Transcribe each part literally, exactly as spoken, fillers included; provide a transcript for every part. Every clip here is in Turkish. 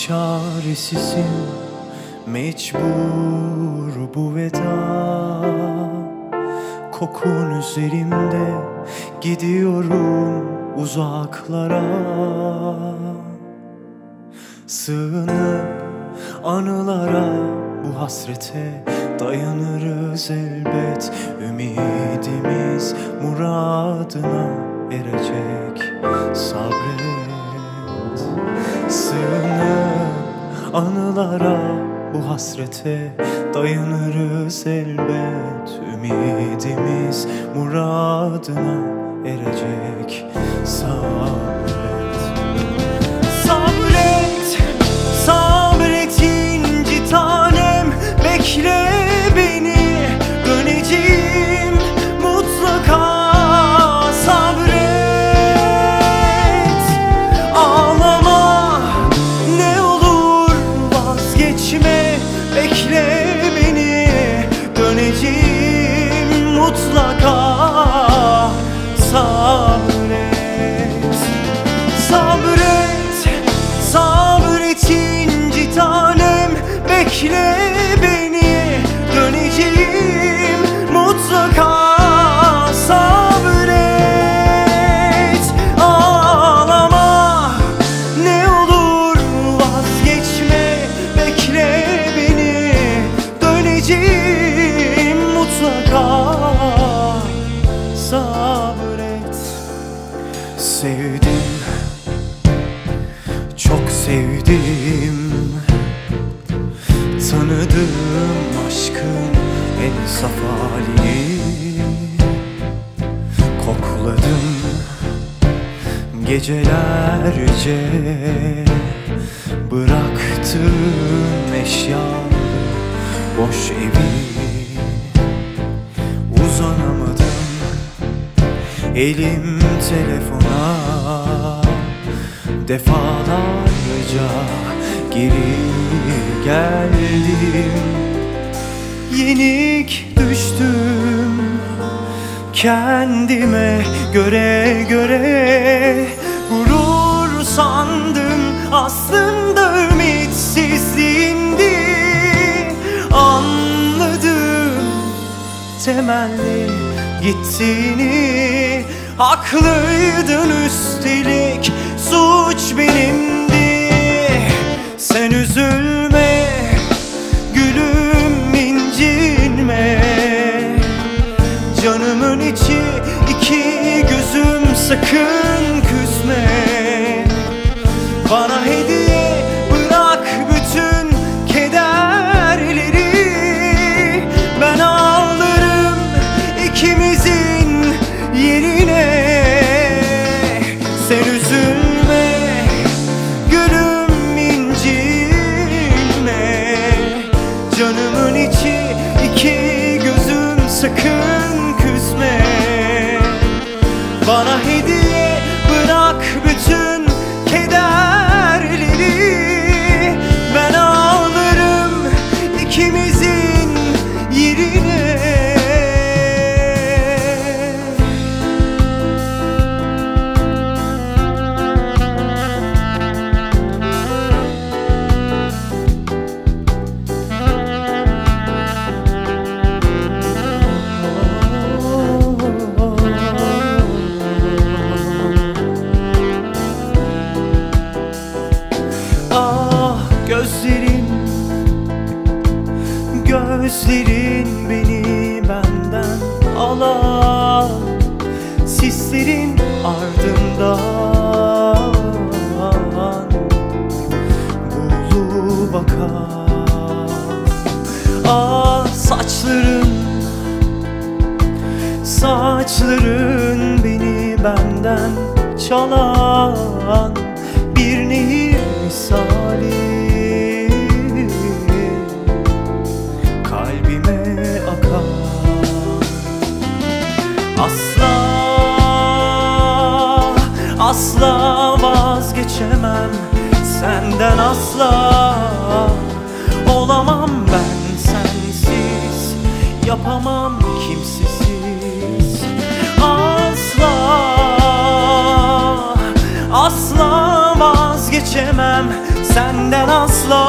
Çaresizim, mecbur bu veda. Kokun üzerimde, gidiyorum uzaklara. Sığınıp anılara, bu hasrete dayanırız elbet. Ümidimiz muradına erecek, sabret. Sığınıp anılara, bu hasrete dayanırız elbet. Ümidimiz muradına erecek, sabret. Sabret, sabret inci tanem, bekle beni, döneceğim mutlaka. Sabret, ağlama ne olur, vazgeçme, bekle beni, döneceğim mutlaka. Sabret, sabret, sabret inci tanem, bekle beni, döneceğim mutlaka. Sabret, ağlama ne olur, vazgeçme, bekle beni, döneceğim mutlaka. Sabret. Sevdim, çok sevdim, tanıdım aşkın en saf halini. Kokladım gecelerce, bıraktım eşyalı boş evi. Uzanamadım, elim telefona, defalarca geri geldim. Yenik düştüm kendime göre göre. Gurur sandım, aslında ümitsizliğimdi. Anladım temelli gittiğini, haklıydın üstelik, suç benimdi. Sen üzülme gülüm, incinme, canımın içi iki gözüm, sakın küsme. Bana hediye bırak bütün kederleri, ben ağlarım ikimizin yerine. Sen üzülme gülüm, incinme, canımın içi iki gözüm, sakın küsme. Bana hediye bırak bütün kederleri, ben ağlarım ikimizin yerine. Gözlerin, gözlerin beni benden alan, sislerin ardından bulu bakan. Ah saçların, saçların beni benden çalan, bir nehir misali kalbime akar. Asla, asla vazgeçemem senden, asla olamam ben sensiz, yapamam kimsesiz. Asla, asla vazgeçemem senden asla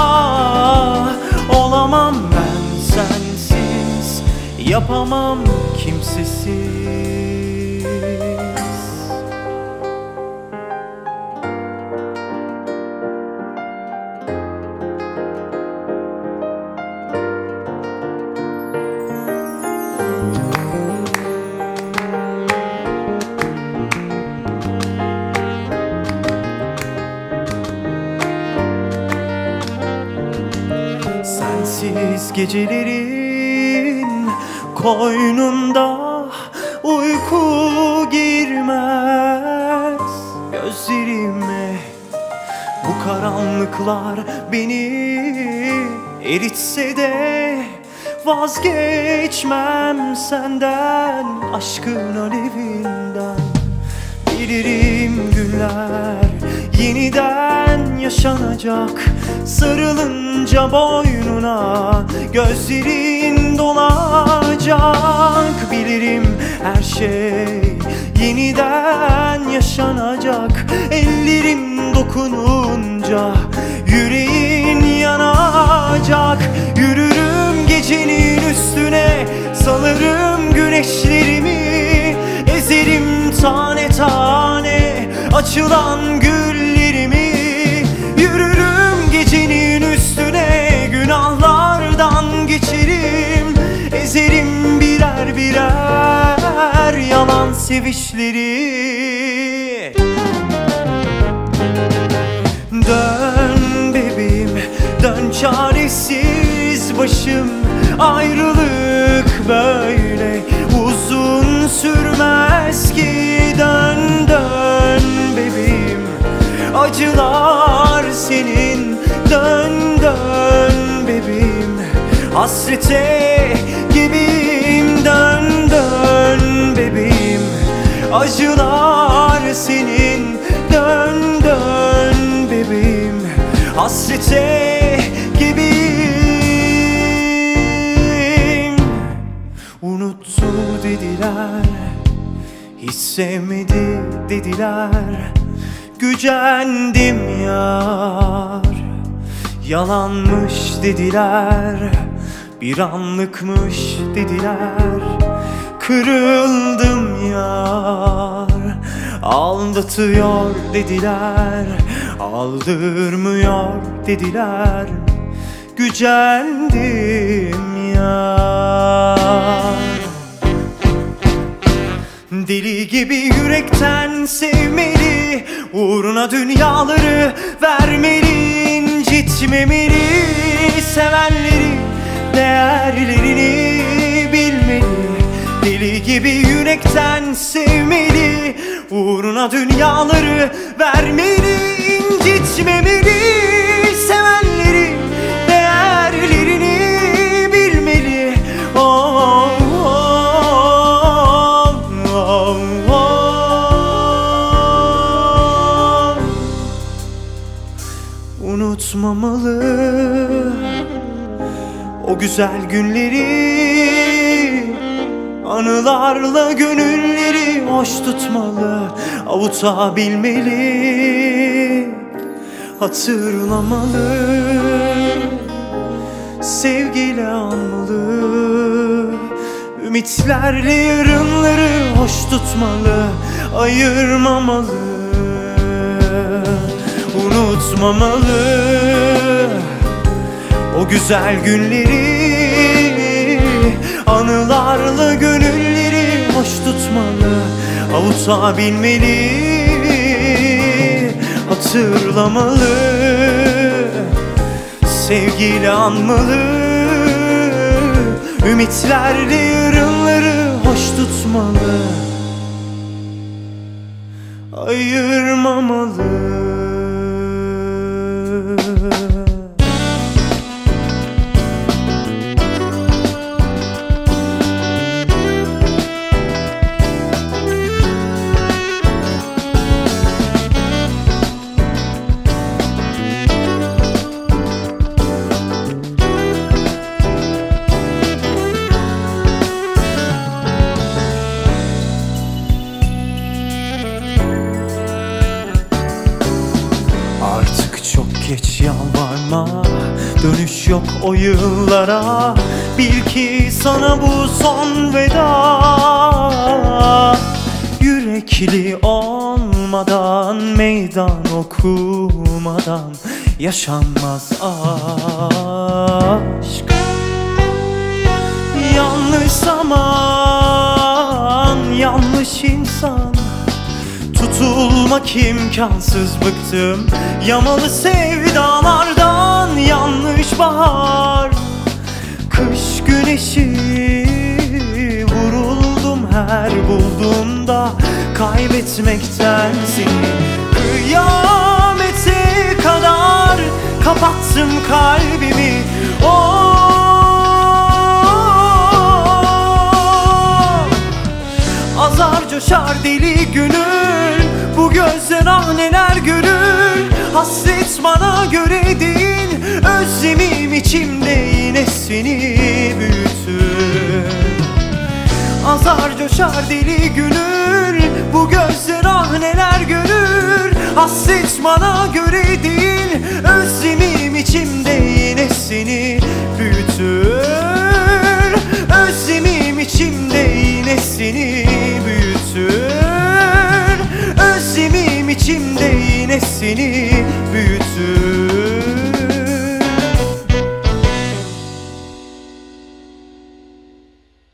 olamam ben sensiz, yapamam kimsesiz. Sensiz gecelerin koynunda uyku girmez gözlerime. Bu karanlıklar beni eritse de vazgeçmem senden, aşkın alevinden. Bilirim günler yeniden yaşanacak, sarılınca boynuna gözlerin dolacak. Bilirim her şey yeniden yaşanacak, ellerim dokununca yüreğin yanacak. Yürürüm gecenin üstüne, salarım güneşlerimi, ezerim tane tane açılan güllerimi. Yürürüm gecenin üstüne, günahlardan geçerim, ezerim birer birer yalan sevişleri. Dön bebeğim, dön çaresiz başım, ayrılık böyle uzun sürmez ki. Dön dön bebeğim, acılar senin. Dön dön bebeğim, hasrete gibiyim. Dön dön bebeğim, acılar senin. Dön dön bebeğim, hasrete gibiyim. Unuttu dediler, hiç sevmedi dediler, gücendim yar. Yalanmış dediler, bir anlıkmış dediler, kırıldım yar. Aldatıyor dediler, aldırmıyor dediler, gücendim yar. Deli gibi yürekten sevmeli, uğruna dünyaları vermeli, incitmemeli. Sevenleri değerlerini bilmeli. Deli gibi yürekten sevmeli, uğruna dünyaları vermeli, incitmemeli. Sevenleri değerlerini bilmeli. Oh, oh, oh, oh. Unutmamalı o güzel günleri, anılarla gönülleri hoş tutmalı, avutabilmeli, hatırlamalı, sevgiyle anmalı. Ümitlerle yarınları hoş tutmalı, ayırmamalı, unutmamalı o güzel günleri, anılarla gönülleri hoş tutmalı, avutabilmeli, hatırlamalı, sevgiyle anmalı. Ümitlerle yarınları hoş tutmalı, ayırmamalı. Artık çok Vazgeç yalvarma, dönüş yok o yıllara. Bil ki sana bu son veda. Yürekli olmadan, meydan okumadan yaşanmaz aşk. Yanlış zaman, yanlış insan, tutulmak imkansız, bıktım yamalı sevdalardan. Yanlış bahar, kış güneşi, vuruldum her bulduğumda kaybetmekten seni. Kıyamete kadar kapattım kalbimi. Oh, azar coşar deli gönül, bu gözler ah neler görür. Hasret bana göre değil, özlemim içimde yine seni büyütür. Azar coşar deli gönül, bu gözler ah neler görür. Hasret bana göre değil, özlemim içimde yine seni büyütür. Özlemim içimde yine seni büyütür. Özlemim içimde yine seni büyütür.